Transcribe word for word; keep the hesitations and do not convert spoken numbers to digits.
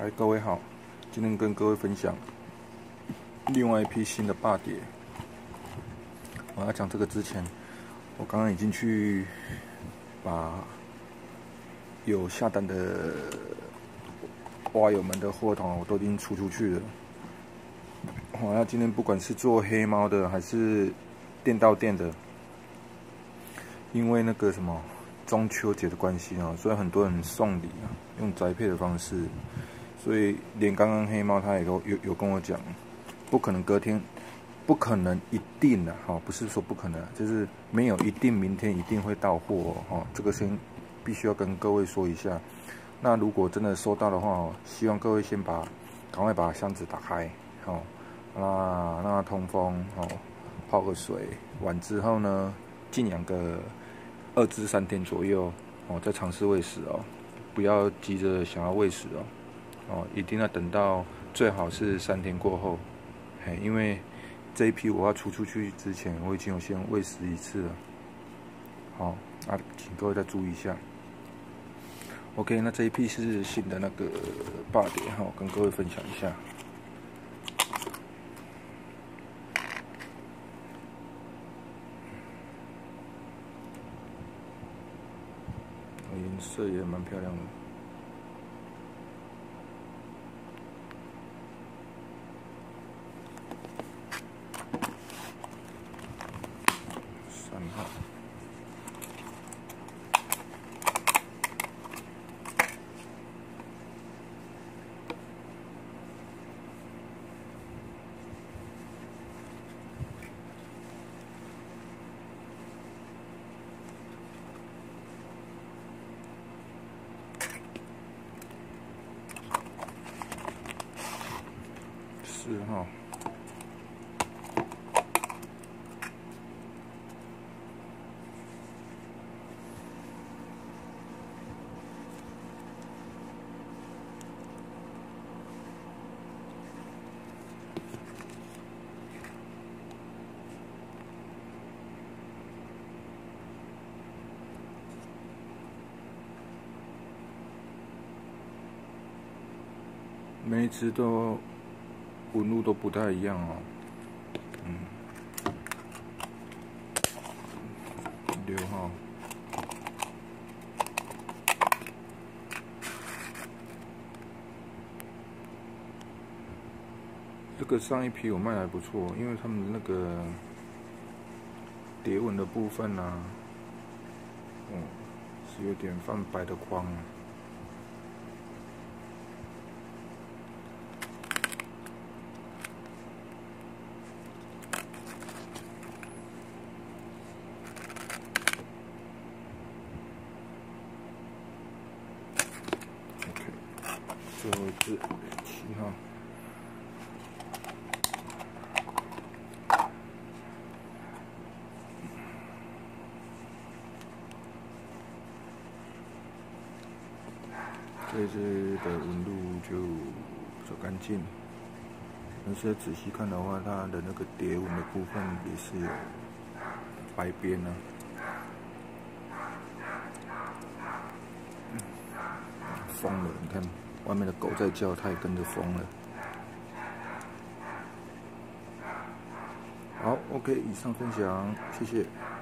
嗨，各位好，今天跟各位分享另外一批新的霸碟。我要讲这个之前，我刚刚已经去把有下单的蛙友们的货头我都已经出出去了。我要今天不管是做黑猫的还是店到店的，因为那个什么中秋节的关系啊，所以很多人送礼啊，用宅配的方式。所以连刚刚黑猫他也都有有跟我讲，不可能隔天，不可能一定的哈，不是说不可能，就是没有一定明天一定会到货哈，这个先必须要跟各位说一下。那如果真的收到的话，希望各位先把赶快把箱子打开，好，那让它通风，好，泡个水，完之后呢，静养个二至三天左右，哦，再尝试喂食哦，不要急着想要喂食哦。哦，一定要等到最好是三天过后，嘿，因为这一批我要出出去之前，我已经有先喂食一次了。好，啊，请各位再注意一下。OK， 那这一批是新的那个霸碟哈，跟各位分享一下。颜色也蛮漂亮的。三号。四号。每一只都纹路都不太一样哦。嗯，六号，这个上一批我卖的还不错，因为他们那个蝶纹的部分啊，哦，是有点泛白的光啊。最后一只七号，这一只的纹路就比较干净，但是仔细看的话，它的那个蝶纹的部分也是有白边啊。疯了，你看。外面的狗在叫，它也跟着疯了。好 ，OK， 以上分享，谢谢。